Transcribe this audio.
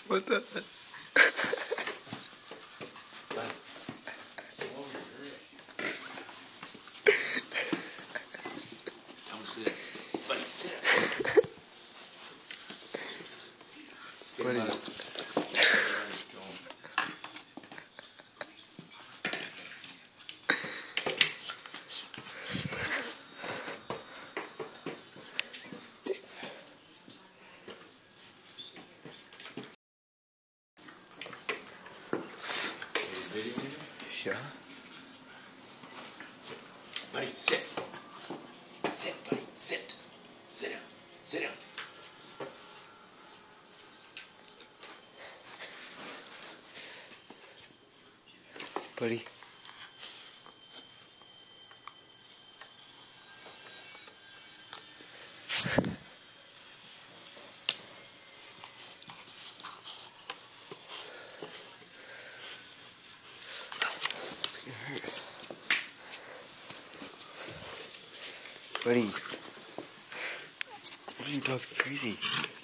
What the? Buddy. Yeah. Buddy, sit. Sit, buddy, sit. Sit down. Sit down. Buddy. Buddy. What are you dogs crazy?